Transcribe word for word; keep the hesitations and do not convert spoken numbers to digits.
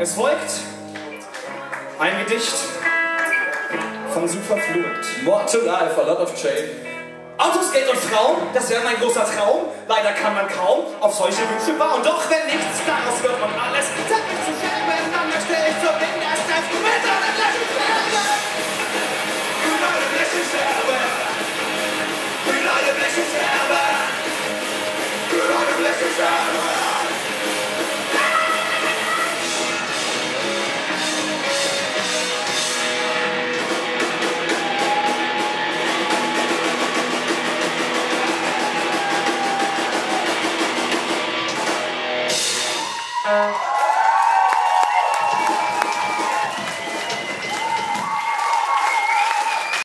Es folgt ein Gedicht von Superfluent. More to life, a lot of change. Autos, Geld und Frauen, das wäre mein großer Traum. Leider kann man kaum auf solche Wünsche bauen. Doch wenn nichts daraus wird und alles, sagt mich zu schätzen.